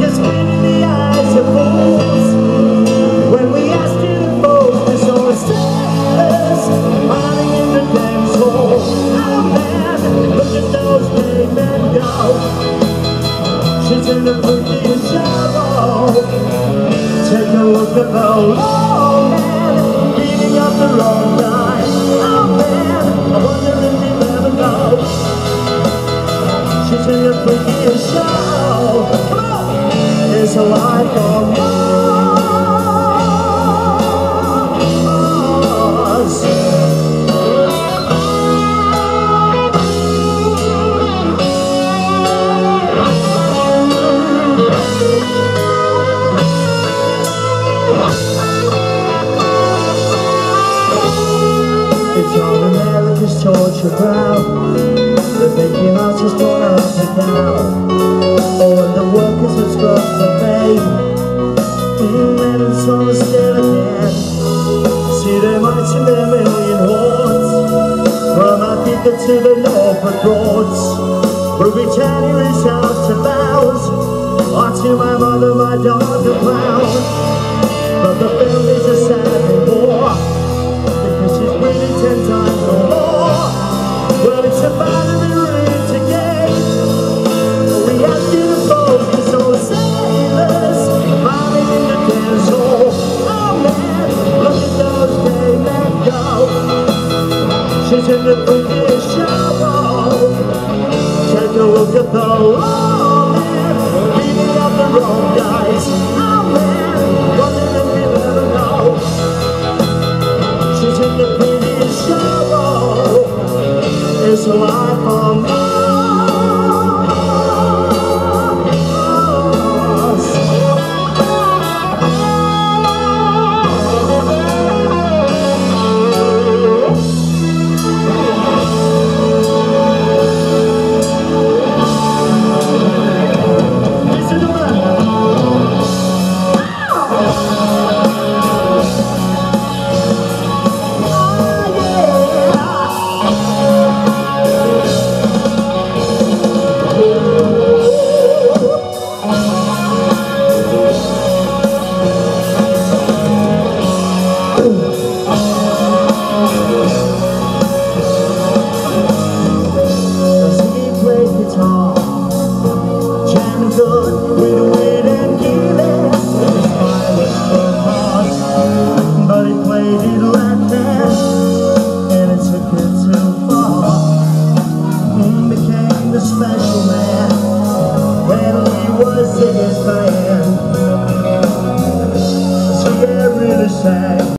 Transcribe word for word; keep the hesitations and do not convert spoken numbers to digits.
Just spit in the eyes of fools. When we asked you to focus on the stars, hiding in the dance hall. Oh man, look at those big men go. She's in the prettiest shower. Take a look at the long man beating up the wrong guy. Oh man, I wonder if you'll ever know. She's in the prettiest show. Come on! It's a life on Mars. It's all America's torture ground. The Mickey Mouse is torn up and down. Oh, and the workers have scrubbed the bay. Mm, and it's all still again. See their mites and their million hordes, from Africa to the Norfolk Broads. Britannia's house to vows, or to my mother, my daughter, clown. But the film is a sad war, because she's winning ten times or more. Well, it's about to be ruined again. We have to focus on sailors hiding in the dance hall. Oh man, look at those gay men go. She's in the prettiest shower. Take a look at the long man beating up the wrong guys. Oh man, wonder if you'll ever know. She's in the prettiest shower. It's a life on Mars. Listen to that. Good with wit and giving, but he played it like that, and it took it too far. He became the special man when he was in his band. So yeah, really sad.